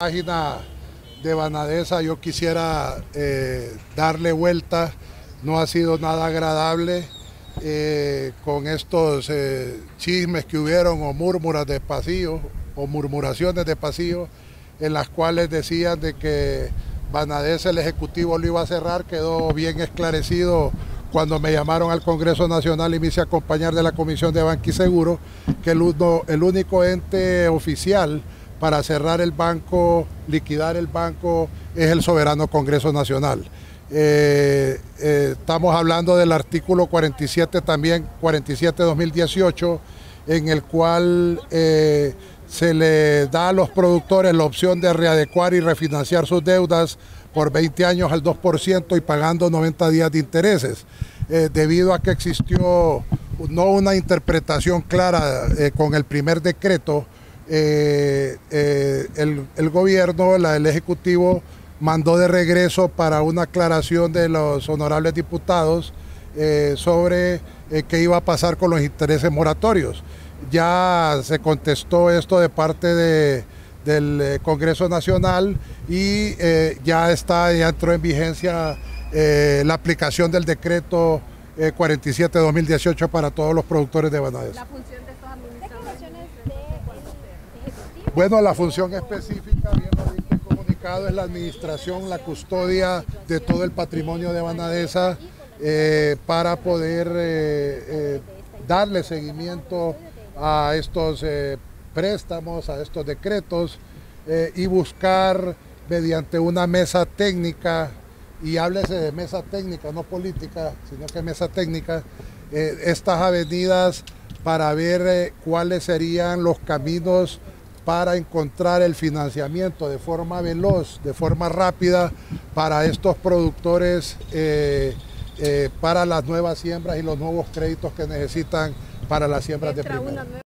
Página de Banadesa yo quisiera darle vuelta. No ha sido nada agradable con estos chismes que hubieron o murmuras de pasillo o murmuraciones de pasillo en las cuales decían de que Banadesa el Ejecutivo lo iba a cerrar. Quedó bien esclarecido cuando me llamaron al Congreso Nacional y me hice acompañar de la Comisión de Banca y Seguro que el único ente oficial para cerrar el banco, liquidar el banco, es el soberano Congreso Nacional. Estamos hablando del artículo 47 también, 47-2018, en el cual se le da a los productores la opción de readecuar y refinanciar sus deudas por 20 años al 2% y pagando 90 días de intereses. Debido a que existió no una interpretación clara con el primer decreto, el gobierno, el Ejecutivo, mandó de regreso para una aclaración de los honorables diputados sobre qué iba a pasar con los intereses moratorios. Ya se contestó esto de parte del Congreso Nacional y ya entró en vigencia la aplicación del decreto 47-2018 para todos los productores de Banadesa. ¿La función de estos administradores? Bueno, la función específica, bien lo dice el comunicado, es la administración, la custodia de todo el patrimonio de Banadesa para poder darle seguimiento a estos préstamos, a estos decretos y buscar mediante una mesa técnica, y háblese de mesa técnica, no política, sino que mesa técnica, estas avenidas para ver cuáles serían los caminos para encontrar el financiamiento de forma veloz, de forma rápida para estos productores, para las nuevas siembras y los nuevos créditos que necesitan para las siembras de primavera.